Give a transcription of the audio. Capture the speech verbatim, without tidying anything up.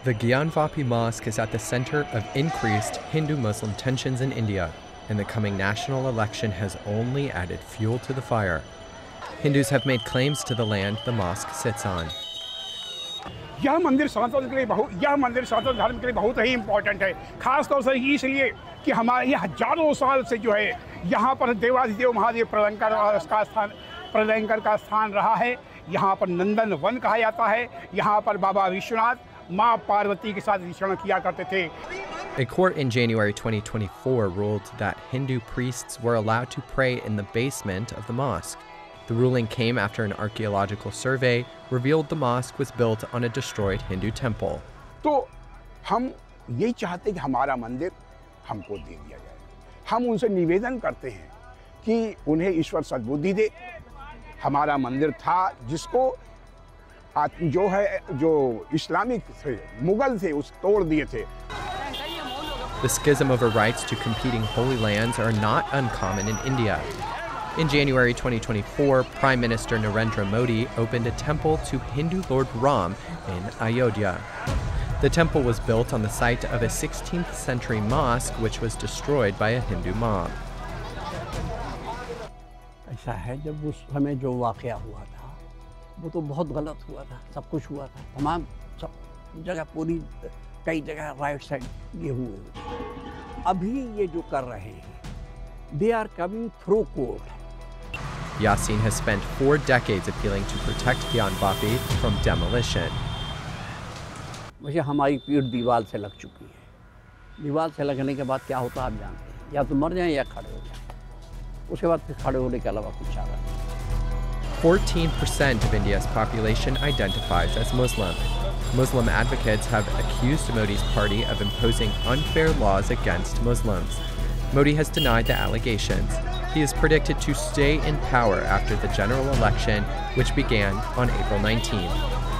The Gyanvapi Mosque is at the center of increased Hindu-Muslim tensions in India, and the coming national election has only added fuel to the fire. Hindus have made claims to the land the mosque sits on. यह मंदिर सनातन के लिए बहुत यह मंदिर सनातन धर्म के लिए बहुत ही इम्पोर्टेंट है, खास तौर से इसलिए कि हमारे ये हजारों साल से जो है यहाँ पर देवाधिदेव महादेव प्रलंकर का स्थान प्रलंकर का स्थान रहा है। यहाँ पर नंदन वन कहा जाता है। यहाँ पर बाबा विश्वनाथ माँ पार्वती के साथ विचरण किया करते थे। A court in January twenty twenty-four ruled that Hindu priests were allowed to pray in the basement of the mosque. The ruling came after an archaeological survey revealed the mosque was built on a destroyed Hindu temple. तो हम यही चाहते हैं कि हमारा मंदिर हमको दे दिया जाए। हम उनसे निवेदन करते हैं कि उन्हें ईश्वर सद्बुद्धि दे। हमारा मंदिर था जिसको जो है जो इस्लामिक थे, मुगल थे, उस तोड़ दिए थे। The schism over rights to competing holy lands are not uncommon in India. In January twenty twenty-four, Prime Minister Narendra Modi opened a temple to Hindu Lord Ram in Ayodhya. The temple was built on the site of a sixteenth century mosque which was destroyed by a Hindu mob. ऐसा है जब उस समय जो वाक़या हुआ था वो तो बहुत गलत हुआ था, सब कुछ हुआ था, तमाम सब जगह पूरी कई जगह राइट साइड ये हुए। अभी ये जो कर रहे हैं they are coming through court. Yasin has spent four decades appealing to protect Gyanvapi from demolition. मुझे हमारी पीठ दीवार से लग चुकी है। दीवार से लगने के बाद क्या होता है आप जानते हैं, या तो मर जाएं या खड़े हो जाएं। उसके बाद फिर खड़े होने के अलावा कुछ आ रहा है। fourteen percent of India's population identifies as Muslim. Muslim advocates have accused Modi's party of imposing unfair laws against Muslims. Modi has denied the allegations. He is predicted to stay in power after the general election, which began on April nineteenth.